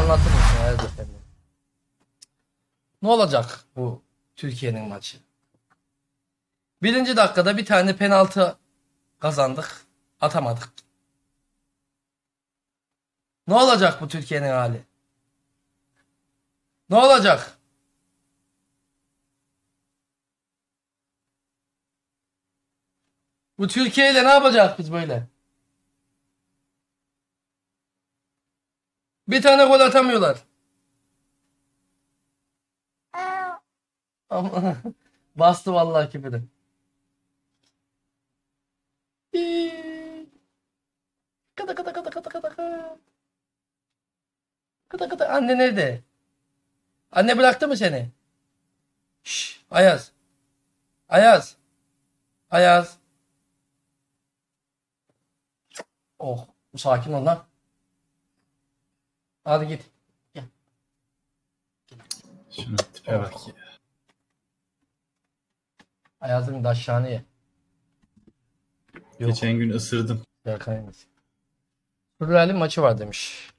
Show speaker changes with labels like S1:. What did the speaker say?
S1: anlatır mısın Ayaz Efendi? Ne olacak bu Türkiye'nin maçı? Birinci dakikada bir tane penaltı kazandık. Atamadık. Ne olacak bu Türkiye'nin hali? Ne olacak? Bu Türkiye ile ne yapacak biz böyle? Bir tane gol atamıyorlar. Ama bastı vallahi küfürü. Kıdı kıdı kıdı kıdı kıdı kıdı. Kıdı kıdı. Anne nerede? Anne bıraktı mı seni? Şşş, Ayaz. Ayaz. Ayaz. Oh, sakin ol lan. Hadi git. Gel.
S2: Şuna tipe bak ya.
S1: Ayaz'ın daşşağını ye. Yok.
S2: Geçen gün ısırdım.
S1: Berkay'ın. Sürreal'in maçı var demiş.